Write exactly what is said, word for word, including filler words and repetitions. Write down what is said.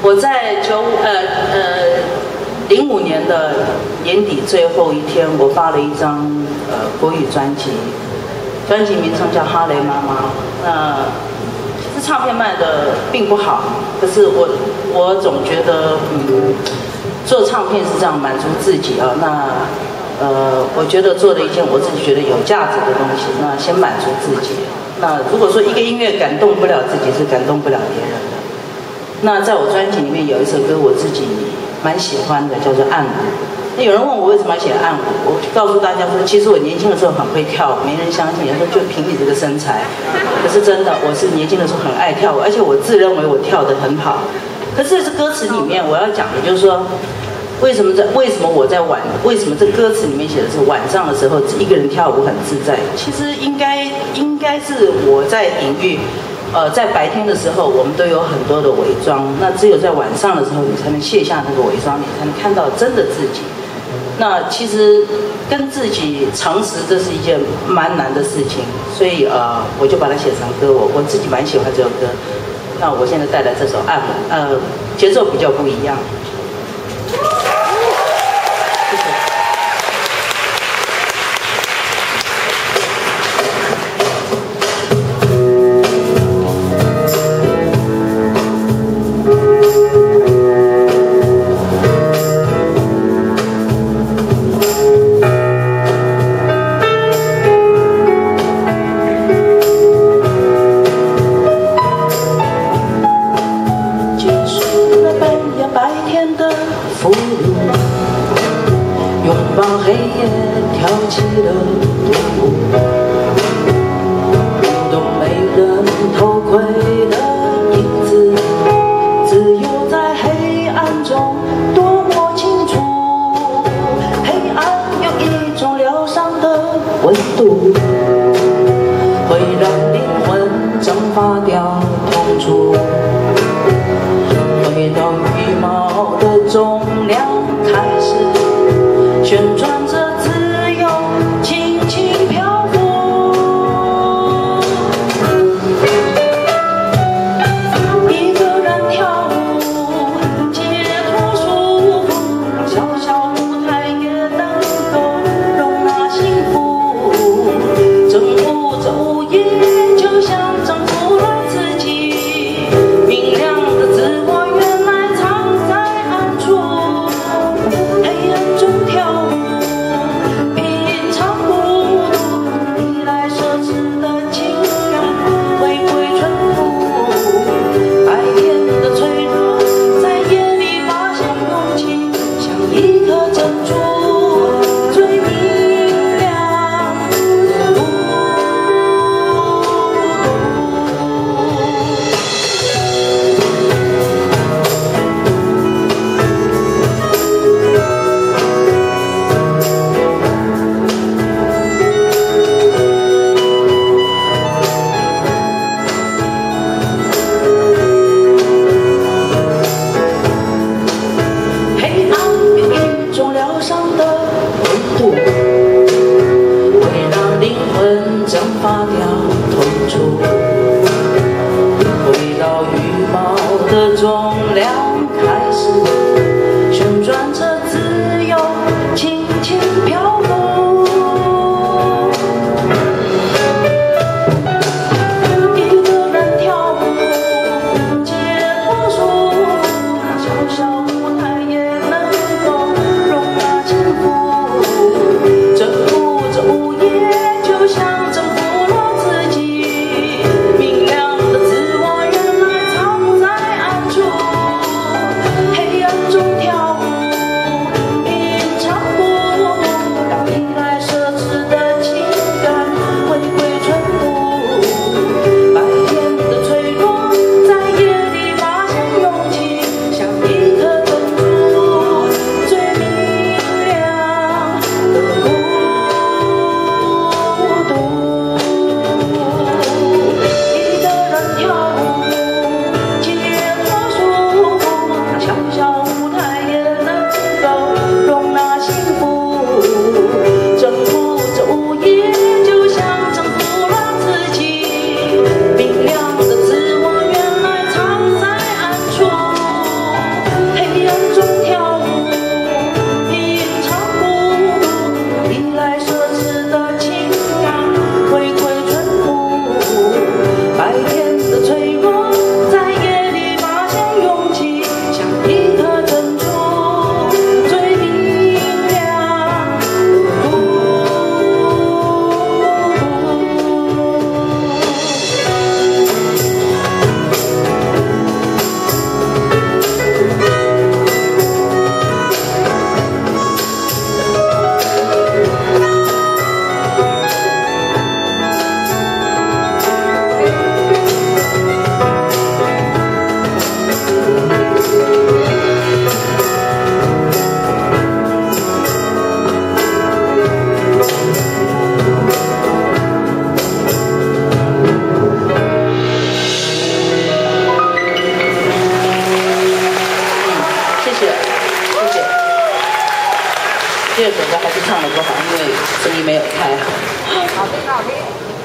我在九呃呃零五年的年底最后一天，我发了一张呃国语专辑，专辑名称叫《哈雷妈妈》。那其实唱片卖的并不好，可是我我总觉得嗯，做唱片是这样满足自己啊。那呃，我觉得做了一件我自己觉得有价值的东西，那先满足自己。那如果说一个音乐感动不了自己，是感动不了别人的。那在我专辑里面有一首歌，我自己蛮喜欢的，叫做《暗舞》。那有人问我为什么要写暗舞，我就告诉大家说，其实我年轻的时候很会跳舞，没人相信，人说就凭你这个身材。可是真的，我是年轻的时候很爱跳舞，而且我自认为我跳得很好。可是这歌词里面我要讲的就是说，为什么在为什么我在晚为什么这歌词里面写的是晚上的时候一个人跳舞很自在？其实应该应该是我在隐喻。呃，在白天的时候，我们都有很多的伪装，那只有在晚上的时候，你才能卸下那个伪装，你才能看到真的自己。那其实跟自己诚实，这是一件蛮难的事情，所以呃，我就把它写成歌。我我自己蛮喜欢这首歌。那我现在带来这首《暗舞》，呃，节奏比较不一样。谢谢。黑夜跳起了舞，舞动没人偷窥的影子，自由在黑暗中多么清楚。黑暗有一种疗伤的温度，会让灵魂蒸发掉痛楚，回到羽毛的重量开始旋转着自由，轻轻漂浮。一个人跳舞，解脱束缚，小小舞台也能够容纳幸福。征服这午夜，就像征服了自己。明亮的自我原来藏在暗处，黑暗中跳舞。蒸发掉痛楚，回到羽毛的重量开始旋转着自由，轻轻飘动。一个人跳舞，解脱束缚，小小舞台也能够容纳幸福。征服这午夜，就像第二首歌还是唱的不好，因为声音没有开好。 好听好听。